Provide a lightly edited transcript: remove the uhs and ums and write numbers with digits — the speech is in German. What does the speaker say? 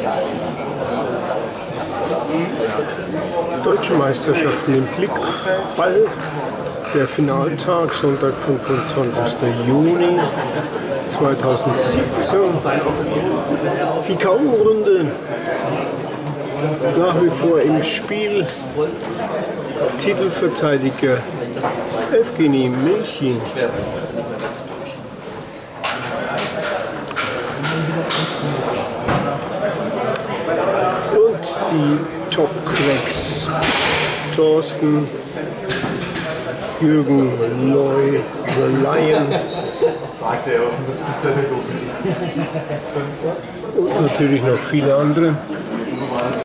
Deutsche Meisterschaften im Clickball, der Finaltag, Sonntag, 25. Juni 2017. Die K.O.-Runde nach wie vor im Spiel. Titelverteidiger Evgeny Milchin. Und die Top-Cracks Thorsten, Jürgen, Neu, The Lion und natürlich noch viele andere.